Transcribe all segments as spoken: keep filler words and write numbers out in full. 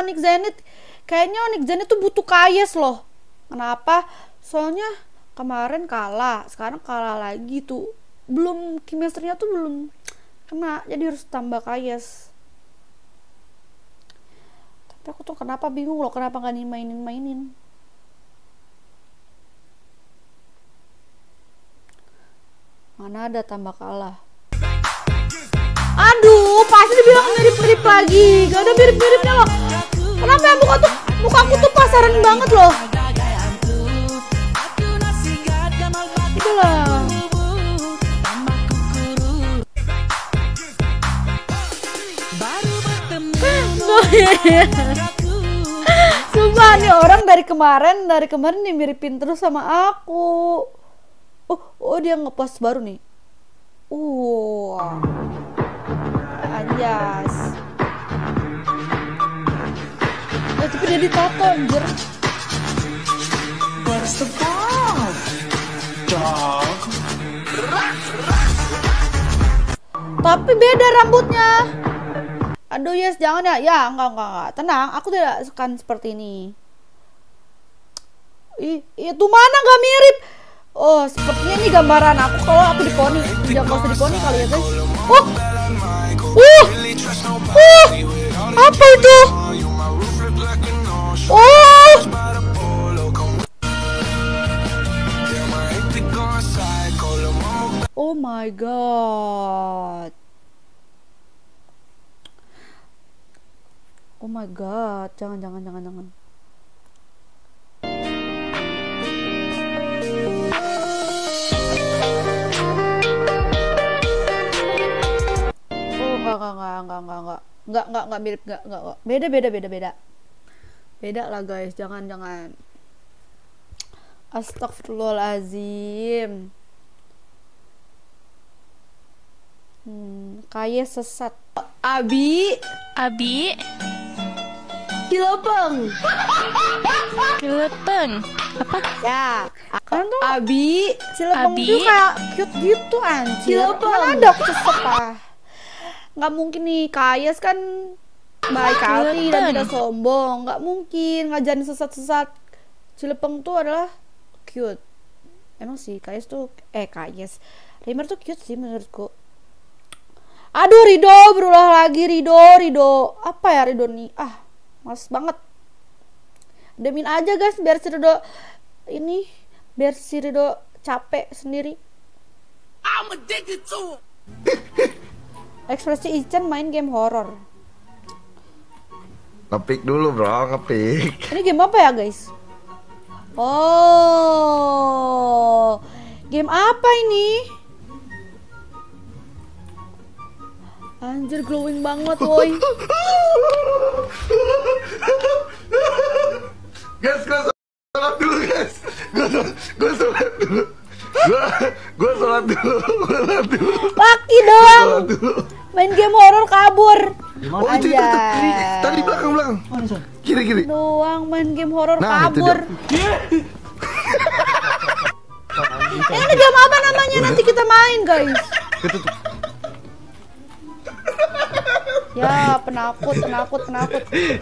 Onyx Zenith. Kayaknya Onyx Zenith tuh butuh Kayes loh. Kenapa? Soalnya kemarin kalah, sekarang kalah lagi tuh. Belum chemistry-nya tuh belum kena, jadi harus tambah Kayes. Tapi aku tuh kenapa bingung loh, kenapa gak dimainin-mainin. Mana ada tambah kalah. Aduh, pasti dibilang mirip-mirip lagi. Gak ada mirip-miripnya loh. Kenapa ya muka tuh, muka aku tuh pasaran banget loh. Itulah. Sumpah nih orang dari kemarin, dari kemarin nih miripin terus sama aku. Oh, oh dia ngepost baru nih. Uh. Anjas. Eh, tapi dia ditato anjir. What's the ball? Dog. Tapi beda rambutnya. Aduh yes, jangan ya. Ya, enggak, enggak, enggak. Tenang, aku tidak akan seperti ini. Ih, itu mana gak mirip? Oh, sepertinya ini gambaran aku kalau aku di poni. Jangan usah di poni kali ya, guys. Oh. Uh. Uh. Apa itu? Oh. Oh my god. Oh my god, jangan jangan jangan jangan. Oh enggak enggak enggak enggak enggak enggak enggak enggak enggak mirip enggak enggak enggak. Beda beda beda beda. Beda lah guys, jangan jangan. Astagfirullahalazim. Hmm, kayak sesat. Abi, Abi, Cilepeng. Cilepeng. Apa? Ya, kan tuh Abi, Cilepeng Abi. tuh kayak cute gitu anjir. Mana ada aku sesat ah. Nggak mungkin nih, Kayes kan baik hati dan tidak sombong. Nggak mungkin ngajarin sesat-sesat. Cilepeng tuh adalah cute. Emang sih Kayes tuh eh Kayes. Reimer tuh cute sih menurutku. Aduh Rido, berulah lagi Rido, Rido. Apa ya Rido nih? Ah, males banget. Demin aja guys, biar si Rido ini, biar si Rido capek sendiri. I'm addicted to. Ekspresi Ichen main game horor. Ngepik dulu bro, ngepik. Ini game apa ya guys? Oh, game apa ini? Anjir glowing banget woi. Guys, gue sholat dulu guys. Gue sholat dulu. Gue sholat dulu. Gue sholat dulu. Laki doang. Main game horor kabur. Oh itu itu tuh kiri. Tadi belakang belakang. Kiri kiri. Doang main game horor Nah, itu kabur. Eh, ini game apa namanya nanti kita main guys? Ketutup. Ya penakut penakut penakut.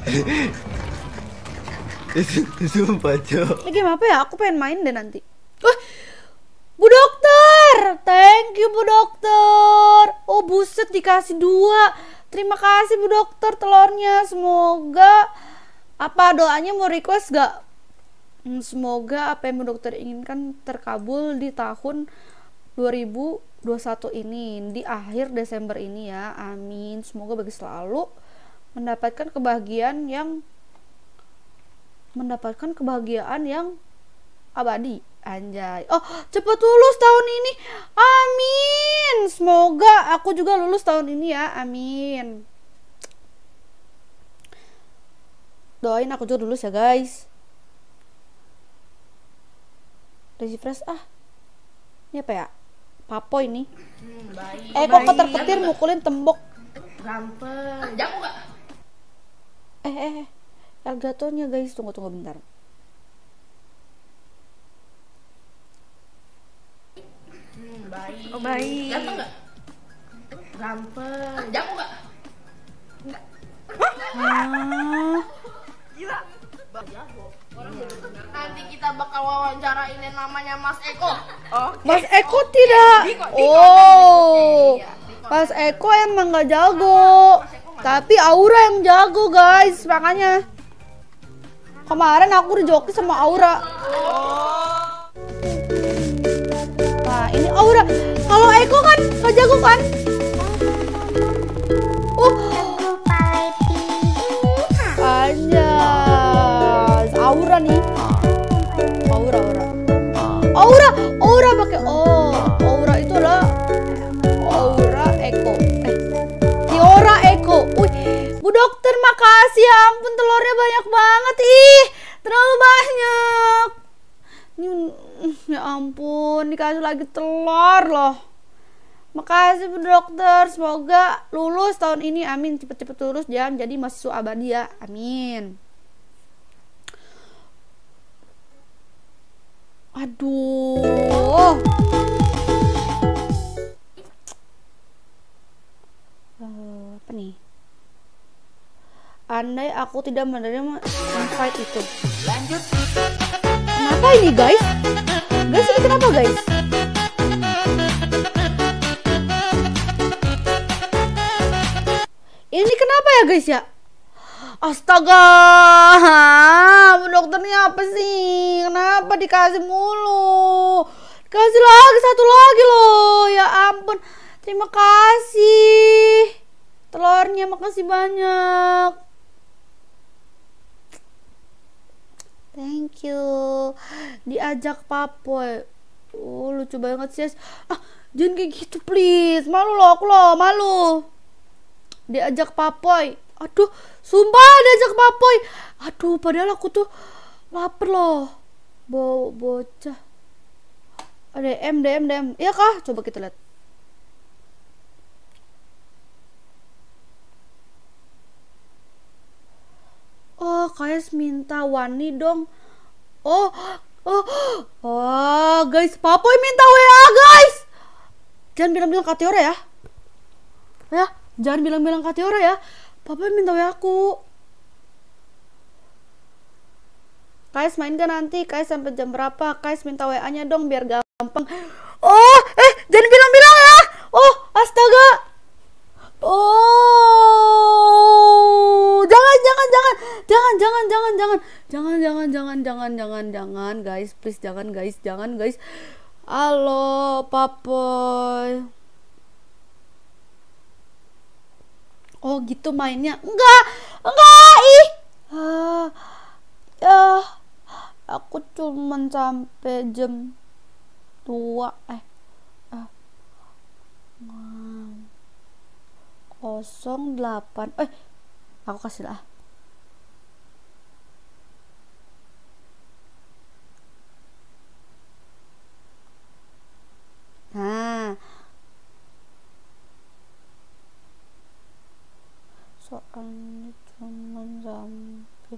Sumpah cok. Ini game apa ya? Aku pengen main deh nanti. Wah, Bu Dokter, thank you Bu Dokter. Oh buset dikasih dua. Terima kasih Bu Dokter telurnya. Semoga apa doanya mau request gak? Hmm, semoga apa yang Bu Dokter inginkan terkabul di tahun dua ribu dua puluh satu ini, di akhir Desember ini ya. Amin. Semoga bagi selalu mendapatkan kebahagiaan yang mendapatkan kebahagiaan yang abadi. Anjay. Oh, cepet lulus tahun ini. Amin. Semoga aku juga lulus tahun ini ya. Amin. Doain aku juga lulus ya, guys. Refresh ah. Ini apa ya? Papo ini. Hmm, baik. Eh, kok keter-ketir mukulin tembok. Gampang. Jago gak? Eh, eh, eh. Elgatonya guys, tunggu tunggu bentar. Hmm, baik. Oh, baik. Ganteng gak? Gampang. Jago gak? Ah, Nanti kita bakal wawancarain yang namanya Mas Eko. Oh. Mas Eko tidak. Oh, Mas Eko emang nggak jago, tapi Aura yang jago guys. Makanya kemarin aku dijoki sama Aura. Nah ini Aura. Kalau Eko kan nggak jago kan? Oh, anjas. Aura nih. Aura, Aura. Aura, Aura pakai O. Aura itu adalah Aura Eko. Eh, Tiora Eko. Wih, Bu Dokter makasih ya ampun telurnya banyak banget ih. Terlalu banyak. Ini ya ampun dikasih lagi telur loh. Makasih Bu Dokter, semoga lulus tahun ini, amin. Cepet-cepet lulus, jangan jadi mahasiswa abadi ya, amin. Aduh. Uh, apa nih? Andai aku tidak menerima invite itu. Lanjut. Kenapa ini guys? Guys ini kenapa guys? Ini kenapa ya guys ya? Astaga, Bu Dokternya apa sih? Kenapa dikasih mulu? Kasih lagi satu lagi loh. Ya ampun. Terima kasih. Telurnya makasih banyak. Thank you. Diajak papoy. Oh, lucu banget sih. Ah, jangan kayak gitu please. Malu loh aku loh, malu. Diajak papoy. Aduh, sumpah diajak papoy. Aduh, padahal aku tuh lapar loh. Bo bocah. D M, D M, D M. Iya kah? Coba kita lihat. Oh, kayak minta Wani dong. Oh, oh, oh, guys, papoy minta W A guys. Jangan bilang-bilang Katiora ya. Ya, jangan bilang-bilang Katiora ya. Papa minta W A aku. Kais main kan nanti? Kais sampai jam berapa? Kais minta W A-nya dong biar gampang. Oh, eh jangan bilang-bilang ya. Oh, astaga. Oh, jangan jangan jangan jangan jangan jangan jangan jangan jangan jangan jangan jangan jangan guys, please jangan guys, jangan guys. Halo, papoy. Oh gitu mainnya? Enggak, enggak ih. Ah, ya, aku cuman sampai jam dua eh, ah, kosong delapan. Eh, aku kasih lah. Nah. Soalnya cuma sampai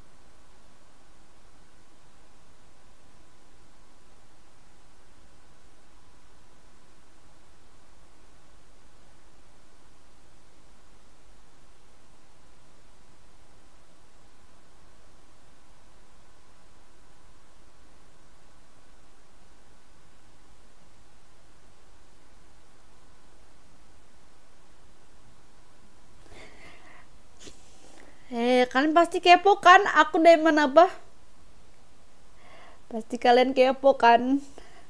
Eh, kalian pasti kepo kan? Aku diamond apa? Pasti kalian kepo kan?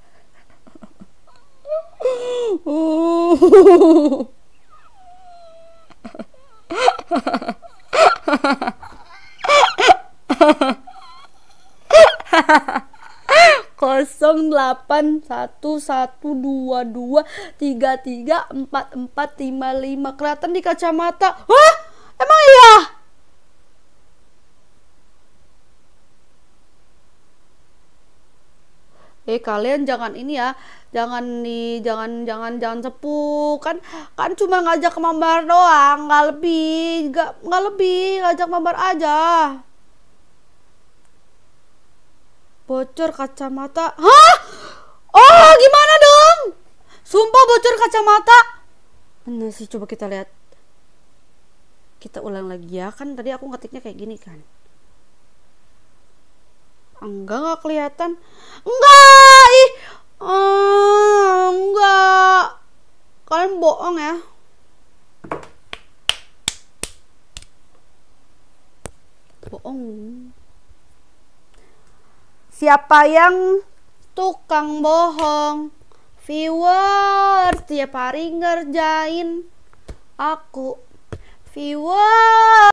Kosong delapan satu satu dua dua tiga tiga empat empat lima lima. Kelihatan di kacamata. Hah? Emang iya? Eh kalian jangan ini ya, jangan nih, jangan jangan jangan sepuh kan, kan cuma ngajak mabar doang, nggak lebih, nggak nggak lebih, ngajak mabar aja. Bocor kacamata, hah? Oh gimana dong? Sumpah bocor kacamata. Mana sih, coba kita lihat, kita ulang lagi ya, kan tadi aku ngetiknya kayak gini kan. Enggak, nggak kelihatan. Enggak, ih, oh, enggak. Kalian bohong ya. Bohong. Siapa yang tukang bohong? Viewers tiap hari ngerjain aku. Viewers